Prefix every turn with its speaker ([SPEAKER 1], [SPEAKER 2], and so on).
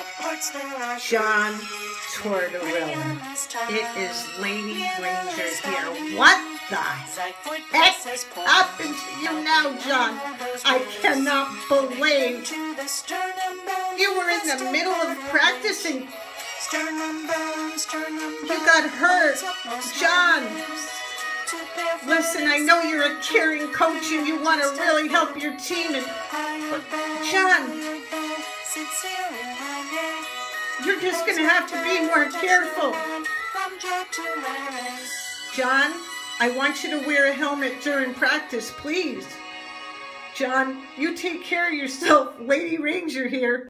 [SPEAKER 1] John Tortorella. It is LadyRanger here. What the heck happened to you now, John? I cannot believe you were in the middle of practicing. You got hurt, John. Listen, I know you're a caring coach and you want to really help your team. But John, you're just going to have to be more careful. John, I want you to wear a helmet during practice, please. John, you take care of yourself. LadyRanger here.